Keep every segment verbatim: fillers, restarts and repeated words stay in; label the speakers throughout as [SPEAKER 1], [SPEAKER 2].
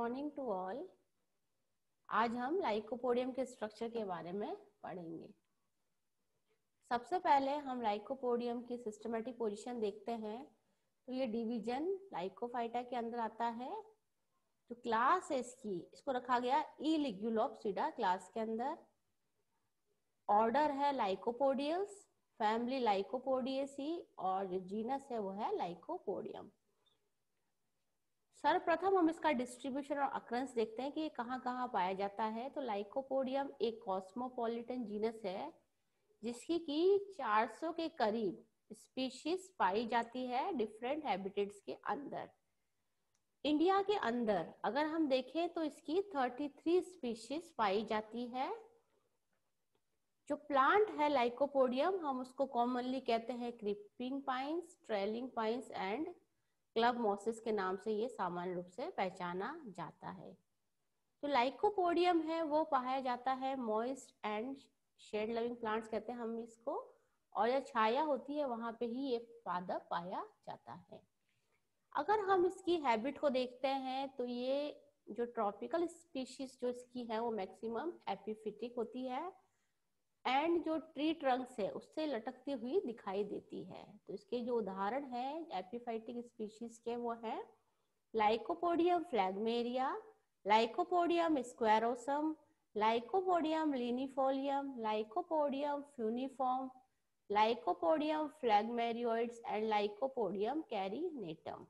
[SPEAKER 1] Morning to all. आज हम lycopodium के स्ट्रक्चर के बारे में पढ़ेंगे। सबसे पहले हम लाइकोपोडियम की सिस्टमेटिक पोजीशन देखते हैं। तो ये डिवीजन लाइकोफाइटा के अंदर आता है। जो क्लास है इसकी, इसको रखा गया ई लिग्यूलोप्सिडा क्लास के अंदर। ऑर्डर है लाइकोपोडियल्स, फैमिली लाइकोपोडियेसी और जो जीनस है वो है लाइकोपोडियम। सर्वप्रथम हम इसका डिस्ट्रीब्यूशन और अक्रंस देखते हैं कि ये कहाँ कहाँ पाया जाता है। तो लाइकोपोडियम एक कॉस्मोपॉलिटन जीनस है जिसकी की चार सौ के करीब स्पीशीज पाई जाती है डिफरेंट हैबिटेट्स के अंदर। इंडिया के अंदर अगर हम देखें तो इसकी तैंतीस स्पीशीज पाई जाती है। जो प्लांट है लाइकोपोडियम, हम उसको कॉमनली कहते हैं creeping pines, trailing pines and club mosses के नाम से ये सामान्य रूप से पहचाना जाता है। तो लाइकोपोडियम है वो पाया जाता है moist and shade loving plants कहते हैं हम इसको, और यह छाया होती है वहां पे ही ये पादप पाया जाता है। अगर हम इसकी हैबिट को देखते हैं तो ये जो ट्रॉपिकल स्पीशीज जो इसकी है वो मैक्सिमम एपिफिटिक होती है एंड जो ट्री ट्रंक्स है उससे लटकती हुई दिखाई देती है। तो इसके जो उदाहरण है एपिफाइटिक स्पीशीज के वो है Lycopodium phlegmaria, Lycopodium squarrosum, Lycopodium linifolium, Lycopodium funiforme, Lycopodium phlegmarioides and Lycopodium carinatum.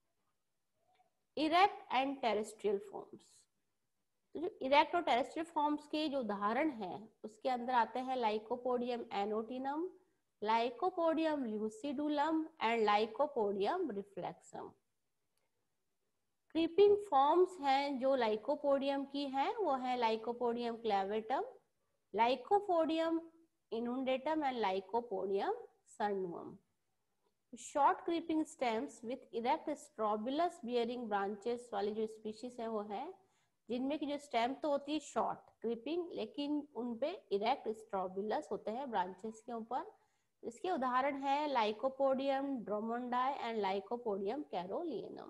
[SPEAKER 1] Erect and terrestrial forms, तो जो इरेक्ट और टेरेस्ट्रियल फॉर्म्स के जो उदाहरण हैं उसके अंदर आते हैं Lycopodium annotinum, Lycopodium lucidulum and Lycopodium reflexum. Creeping forms हैं जो लाइकोपोडियम की हैं वो है Lycopodium clavatum, Lycopodium inundatum and Lycopodium cernuum. Short creeping stems with erect strobilus bearing branches वाली जो स्पीशीज है वो है जिनमें की जो स्टेम तो होती है शॉर्ट क्रीपिंग लेकिन उनपे इरेक्ट स्ट्रोबिलस होते हैं ब्रांचेस के ऊपर। इसके उदाहरण है Lycopodium drummondii and Lycopodium carolinianum.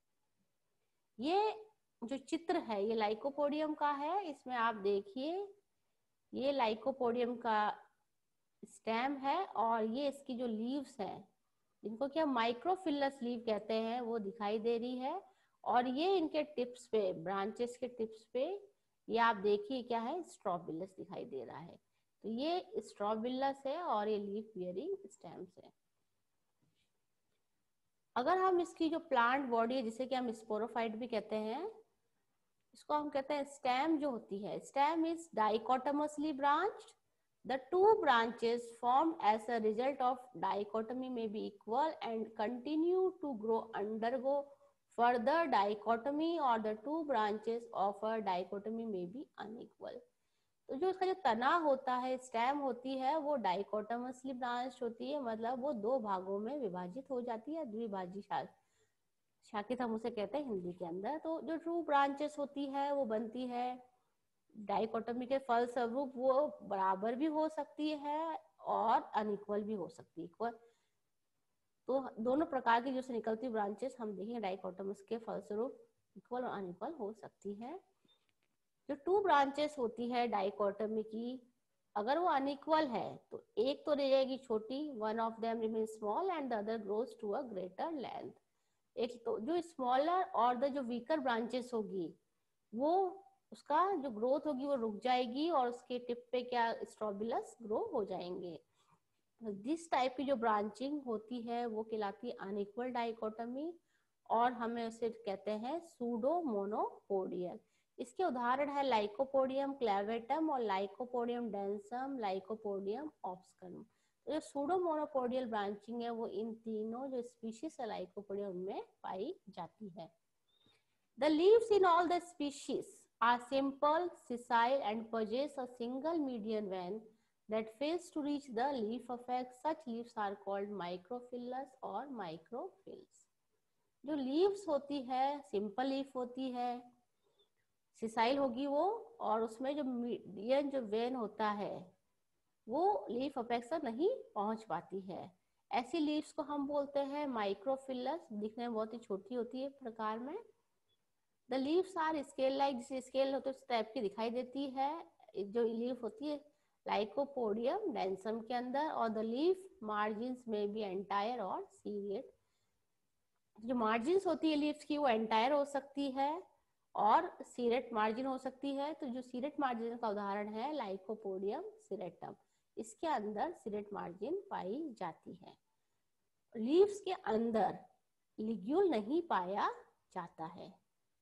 [SPEAKER 1] ये जो चित्र है ये लाइकोपोडियम का है। इसमें आप देखिए ये लाइकोपोडियम का स्टेम है और ये इसकी जो लीव्स हैं जिनको क्या माइक्रोफिलस लीव कहते हैं वो दिखाई दे रही है। और ये इनके टिप्स पे, ब्रांचेस के टिप्स पे ये आप देखिए क्या है स्ट्रोबिलस दिखाई दे रहा है। तो ये स्ट्रोबिलस है और ये लीफ बियरिंग स्टेम्स है। अगर हम इसकी जो प्लांट बॉडी है जिसे कि हम स्पोरोफाइट भी कहते हैं, इसको हम कहते हैं स्टेम जो होती है, stem is dichotomously branched. The two branches formed as a result of dichotomy may be equal and continue to grow undergo further dichotomy, or the two branches of a dichotomy may be unequal. तो जो इसका जो तना होता है, stem होती है, वो डाइकोटमसली ब्रांच होती है, मतलब वो दो भागों में विभाजित हो जाती है, द्विभाजी शाखित हम उसे कहते हैं हिंदी के अंदर। तो जो टू ब्रांचेस होती है वो बनती है डाइकोटमी के फलस्वरूप, वो बराबर भी हो सकती है और अनइक्वल भी हो सकती है। तो दोनों प्रकार की जो निकलती ब्रांचेस हम देखेंगे डाइकोटमस के फलस्वरूप इक्वल और अनइक्वल हो सकती है। जो टू ब्रांचेस होती है डाइकोटमी की, अगर वो अनइक्वल है तो एक तो रह जाएगी छोटी, one of them remain small and the other grows to a greater length. एक तो जो स्मॉलर और द जो वीकर ब्रांचेस होगी वो उसका जो ग्रोथ होगी वो रुक जाएगी और उसके टिप पे क्या स्ट्रोबिलस ग्रो हो जाएंगे। दिस टाइप की जो ब्रांचिंग होती है वो कहलाती है अनइक्वल डाइकोटमी और हमें उसे कहते हैं सूडो मोनोपोडियल। इसके उदाहरण है लाइकोपोडियम क्लेवेटम और लाइकोपोडियम डेंसम, लाइकोपोडियम ऑब्स्करम। तो जो सूडो मोनोपोडियल ब्रांचिंग है वो इन तीनों जो स्पीशीज है लाइकोपोडियम में पाई जाती है। The leaves in all the species are simple, sessile and possess a single median vein that fails to reach the leaf apex. Such leaves are called microphyllous or microphyls. जो leaves होती है simple leaf होती है, sessile होगी वो, और उसमें जो median जो vein होता है वो leaf apex तक नहीं पहुंच पाती है। ऐसी leaves को हम बोलते हैं microphyllous, दिखने में बहुत ही छोटी होती है प्रकार में। The leaves are scale like, जैसे स्केल होते उस टाइप की दिखाई देती है जो लीफ होती है लाइकोपोडियम डेंसम के अंदर, और द लीफ मार्जिन्स में बी एंटायर और सीरिएट। जो मार्जिन्स होती है लीव्स की वो एंटायर हो सकती है और सीरेट मार्जिन हो सकती है। तो जो सीरेट मार्जिन का उदाहरण है लाइकोपोडियम सीरेटम, इसके अंदर सीरेट मार्जिन पाई जाती है। लीव्स के अंदर लिग्यूल नहीं पाया जाता है।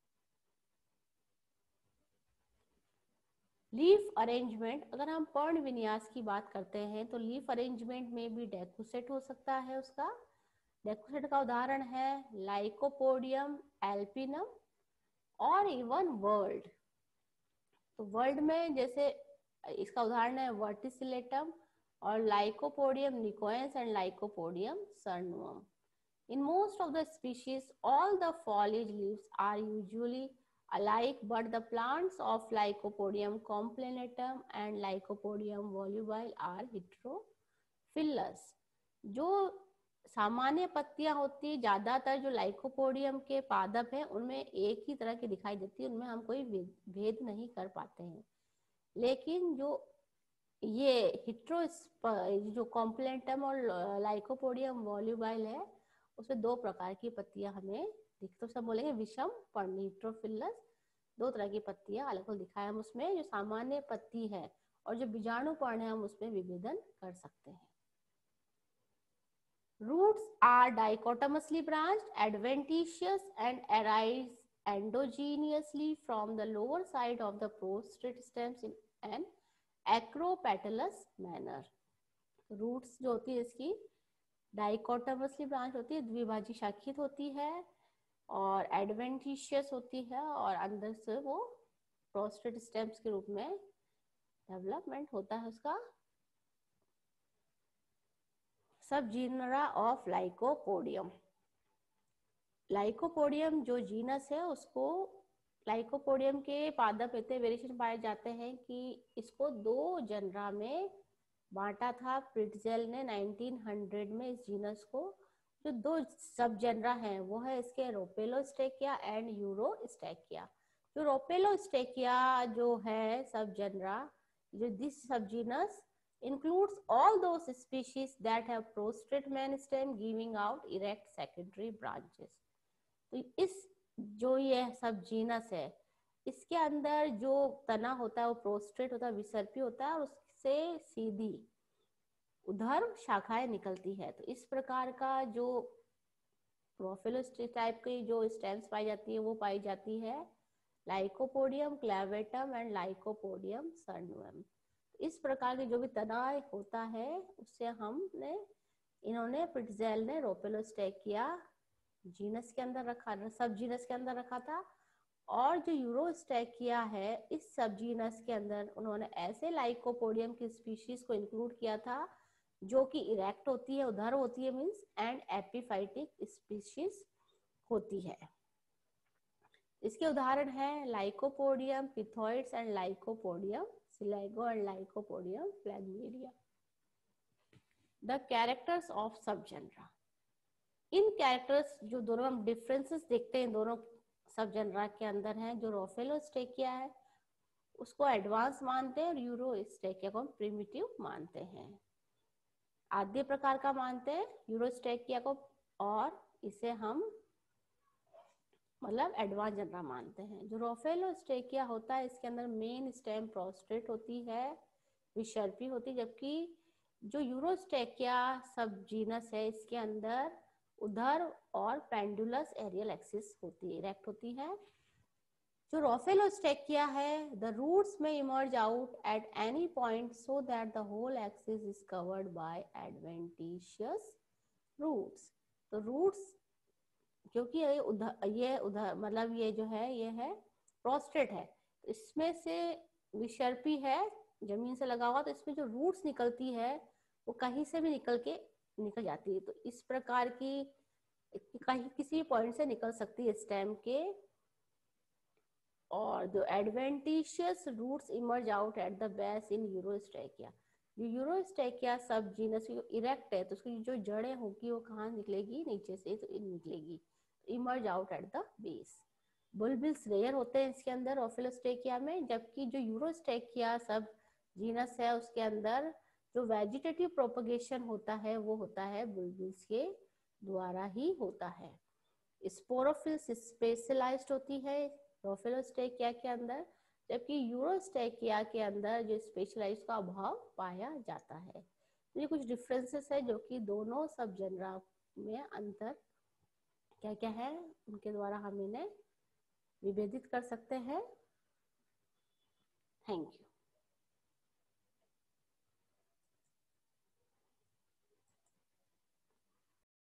[SPEAKER 1] लीफ अरेंजमेंट, अगर हम पर्ण विन्यास की बात करते हैं तो लीफ अरेंजमेंट में भी डेकुसेट हो सकता है। उसका डेकुसेट का उदाहरण है लाइकोपोडियम एल्पिनम और इवन वर्ल्ड। तो वर्ल्ड में जैसे इसका उदाहरण है वर्टिसिलेटम और Lycopodium nikoense and Lycopodium cernuum. In most of the species, all the foliage leaves are usually alike, but the plants of Lycopodium complenatum and Lycopodium volubile are heterophyllous. जो सामान्य पत्तियां होती है ज्यादातर जो लाइकोपोडियम के पादप हैं उनमें एक ही तरह की दिखाई देती है, उनमें हम कोई भेद नहीं कर पाते हैं। लेकिन जो ये हिट्रो जो कॉम्प्लेनेटम और लाइकोपोडियम वॉल्यूबाइल है उसमें दो प्रकार की पत्तियां हमें दिख, तो सब बोलेंगे विषम पर्णी हिट्रोफिलस, दो तरह की पत्तियां अलग अलग दिखाए हम उसमें। जो सामान्य पत्ती है और जो बीजाणु पर्ण है हम उसमें विभेदन कर सकते हैं। Roots are dichotomously branched, adventitious and arise endogenously from the lower side of the prostrate stems in an acropetalous manner. Roots जो होती है इसकी डाइकोटमसली ब्रांच होती है, द्विभाजी शाखित होती है और एडवेंटिशियस होती है और अंदर से वो प्रोस्टेट स्टेम्स के रूप में डेवलपमेंट होता है उसका। Subgenera of Lycopodium, Lycopodium जो जीनस है उसको लाइकोपोडियम के पादप इतने वेरिएशन पाए जाते हैं कि इसको दो जनरा में बांटा था प्रिट्जेल ने नाइनटीन हंड्रेड में। इस जीनस को जो दो सब जनरा हैं वो है इसके रोपेलोस्टेकिया एंड यूरोस्टेकिया। जो रोपेलोस्टेकिया जो है सब जनरा, जो this subgenus includes all those species that have prostrate main stem giving out erect secondary branches। तो इस जो ये सब जीनस है इसके अंदर जो तना होता है वो प्रोस्ट्रेट होता है, विसर्पी होता है और उससे सीधी उधर शाखाएं निकलती है। तो इस प्रकार का जो प्रोफिलोस्टिक टाइप की जो स्टेम्स पाई जाती है वो पाई जाती है Lycopodium clavatum and Lycopodium cernuum. इस प्रकार के जो भी तना होता है उससे हमने इन्होंने प्रिट्जेल ने रोपेलोस्टेकिया जीनस के अंदर रखा, सब जीनस के अंदर रखा था। और जो यूरोस्टेकिया है इस सब जीनस के अंदर उन्होंने ऐसे लाइकोपोडियम की स्पीशीज को इंक्लूड किया था जो कि इरेक्ट होती है, उधर होती है मींस, एंड एपिफाइटिक स्पीशीज होती है। इसके उदाहरण है Lycopodium pithyoides and Lycopodium selago and Lycopodium phlegmaria. The characters of subgenera, इन कैरेक्टर्स जो दोनों हम डिफरेंसेस देखते हैं दोनों सब जनरा के अंदर हैं। जो रोफेलोस्टेकिया है उसको एडवांस मानते हैं और यूरोस्टेकिया को हम प्रिमिटिव मानते हैं, आद्य प्रकार का मानते हैं यूरोस्टेकिया को, और इसे हम मतलब एडवांस जनरा मानते हैं। जो रोफेलोस्टेकिया होता है इसके अंदर मेन स्टेम प्रोस्ट्रेट होती है, विसर्पी होती है, जबकि जो यूरोस्टेकिया सब जीनस है इसके अंदर उधर और पेंडुलस एरियल एक्सिस होती है, इरेक्ट होती है। जो रोफेलोस्टेकिया है द रूट्स में emerge out at any point so that the whole axis is covered by adventitious roots. तो रूट्स क्योंकि ये उधर ये उधर मतलब ये जो है ये है प्रोस्ट्रेट है, इसमें से विसर्पी है जमीन से लगा हुआ, तो इसमें जो रूट्स निकलती है वो कहीं से भी निकल के निकल जाती है। तो इस प्रकार की कहीं किसी पॉइंट से निकल सकती है स्टेम के। और जो adventitious roots emerge out at the base in Urostachya. जो यूरोस्टेकिया सब जीनस इरेक्ट है तो उसकी जो जड़ें होगी वो कहाँ निकलेगी, नीचे से तो निकलेगी, emerge out at the base. Bulbils rare होते हैं इसके अंदर ऑफिलोस्टेकिया में, जबकि जो यूरोस्टेकिया सब जीनस है उसके अंदर जो वेजिटेटिव प्रोपगेशन होता है वो होता है बुलबिल्स के द्वारा ही होता है। स्पोरोफिल्स स्पेशलाइज्ड होती है ऑफिलोस्टेकिया के अंदर, जबकि यूरोस्टेकिया के अंदर जो स्पेशलाइज्ड का अभाव पाया जाता है। तो ये कुछ डिफरेंसेस है जो कि दोनों सब जनरा में अंतर क्या क्या है उनके द्वारा हम इन्हें विभेदित कर सकते हैं। Thank you.